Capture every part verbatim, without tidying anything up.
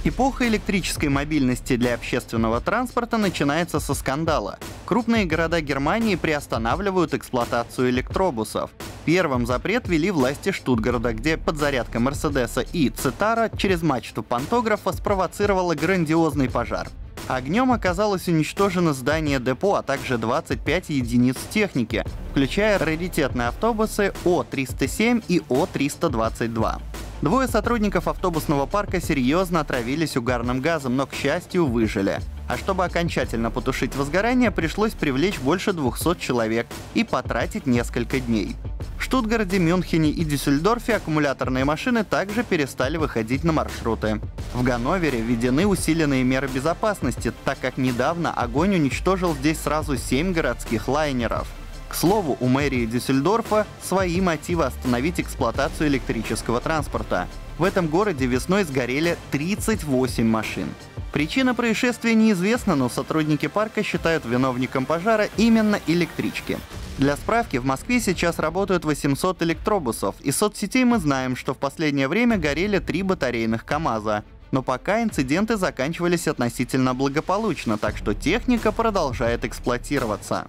Эпоха электрической мобильности для общественного транспорта начинается со скандала. Крупные города Германии приостанавливают эксплуатацию электробусов. Первым запрет ввели власти Штутгарта, где подзарядка Мерседеса и Цитара через мачту пантографа спровоцировала грандиозный пожар. Огнем оказалось уничтожено здание депо, а также двадцать пять единиц техники, включая раритетные автобусы О триста семь и О триста двадцать два. Двое сотрудников автобусного парка серьезно отравились угарным газом, но, к счастью, выжили. А чтобы окончательно потушить возгорание, пришлось привлечь больше двухсот человек и потратить несколько дней. В Штутгарте, Мюнхене и Дюссельдорфе аккумуляторные машины также перестали выходить на маршруты. В Ганновере введены усиленные меры безопасности, так как недавно огонь уничтожил здесь сразу семь городских лайнеров. К слову, у мэрии Дюссельдорфа свои мотивы остановить эксплуатацию электрического транспорта. В этом городе весной сгорели тридцать восемь машин. Причина происшествия неизвестна, но сотрудники парка считают виновником пожара именно электрички. Для справки, в Москве сейчас работают восемьсот электробусов. Из соцсетей мы знаем, что в последнее время горели три батарейных КАМАЗа. Но пока инциденты заканчивались относительно благополучно, так что техника продолжает эксплуатироваться.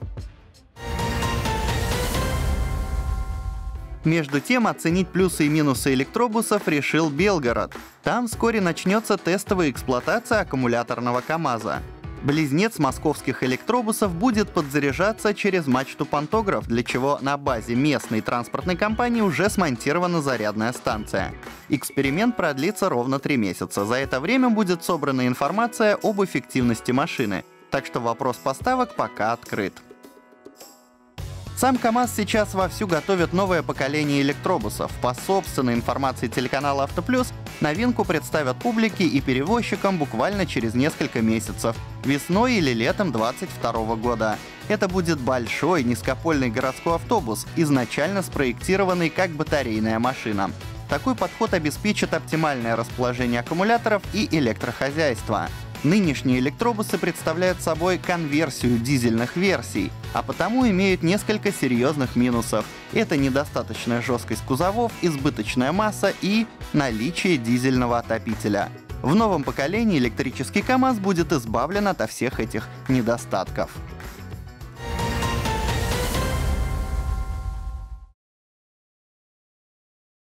Между тем, оценить плюсы и минусы электробусов решил Белгород. Там вскоре начнется тестовая эксплуатация аккумуляторного КАМАЗа. Близнец московских электробусов будет подзаряжаться через мачту пантограф, для чего на базе местной транспортной компании уже смонтирована зарядная станция. Эксперимент продлится ровно три месяца. За это время будет собрана информация об эффективности машины, так что вопрос поставок пока открыт. Сам КАМАЗ сейчас вовсю готовит новое поколение электробусов. По собственной информации телеканала «Автоплюс», новинку представят публике и перевозчикам буквально через несколько месяцев, весной или летом две тысячи двадцать второго года. Это будет большой низкопольный городской автобус, изначально спроектированный как батарейная машина. Такой подход обеспечит оптимальное расположение аккумуляторов и электрохозяйства. Нынешние электробусы представляют собой конверсию дизельных версий, а потому имеют несколько серьезных минусов. Это недостаточная жесткость кузовов, избыточная масса и наличие дизельного отопителя. В новом поколении электрический КАМАЗ будет избавлен ото всех этих недостатков.